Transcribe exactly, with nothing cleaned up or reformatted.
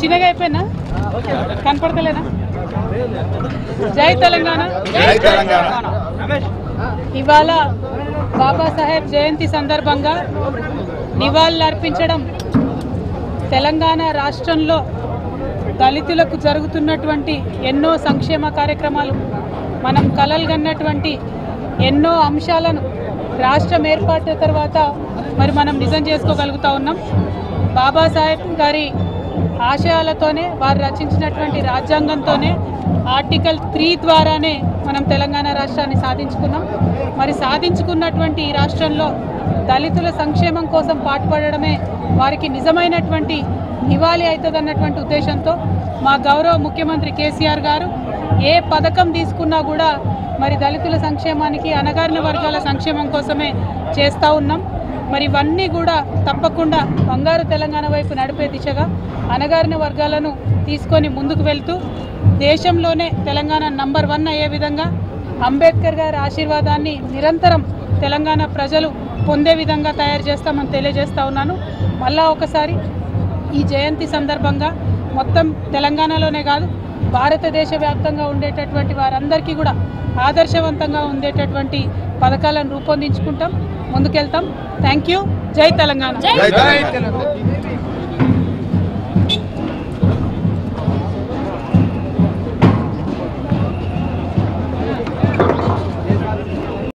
చిన్నగా అయిపోయినా కనపడతలేనా? జై తెలంగాణ. ఇవాళ బాబాసాహెబ్ జయంతి సందర్భంగా నివాళులు అర్పించడం తెలంగాణ రాష్ట్రంలో దళితులకు జరుగుతున్నటువంటి ఎన్నో సంక్షేమ కార్యక్రమాలు, మనం కలలుగన్నటువంటి ఎన్నో అంశాలను రాష్ట్రం ఏర్పాటు తర్వాత మరి మనం నిజం చేసుకోగలుగుతా ఉన్నాం. బాబాసాహెబ్ గారి ఆశయాలతోనే, వారు రచించినటువంటి రాజ్యాంగంతోనే, ఆర్టికల్ త్రీ ద్వారానే మనం తెలంగాణ రాష్ట్రాన్ని సాధించుకున్నాం. మరి సాధించుకున్నటువంటి ఈ రాష్ట్రంలో దళితుల సంక్షేమం కోసం పాటుపడడమే వారికి నిజమైనటువంటి నివాళి అవుతుందన్నటువంటి ఉద్దేశంతో మా గౌరవ ముఖ్యమంత్రి కేసీఆర్ గారు ఏ పథకం తీసుకున్నా కూడా మరి దళితుల సంక్షేమానికి, అణగారిన వర్గాల సంక్షేమం కోసమే చేస్తూ ఉన్నాం. మరి ఇవన్నీ కూడా తప్పకుండా బంగారు తెలంగాణ వైపు నడిపే దిశగా అణగారిన వర్గాలను తీసుకొని ముందుకు వెళ్తూ దేశంలోనే తెలంగాణ నంబర్ వన్ అయ్యే విధంగా అంబేద్కర్ గారి ఆశీర్వాదాన్ని నిరంతరం తెలంగాణ ప్రజలు పొందే విధంగా తయారు చేస్తామని తెలియజేస్తూ ఉన్నాను. మళ్ళా ఒకసారి ఈ జయంతి సందర్భంగా మొత్తం తెలంగాణలోనే కాదు, భారతదేశ వ్యాప్తంగా ఉండేటటువంటి వారందరికీ కూడా ఆదర్శవంతంగా ఉండేటటువంటి పథకాలను రూపొందించుకుంటాం, ముందుకెళ్తాం. Thank you. జై తెలంగాణ.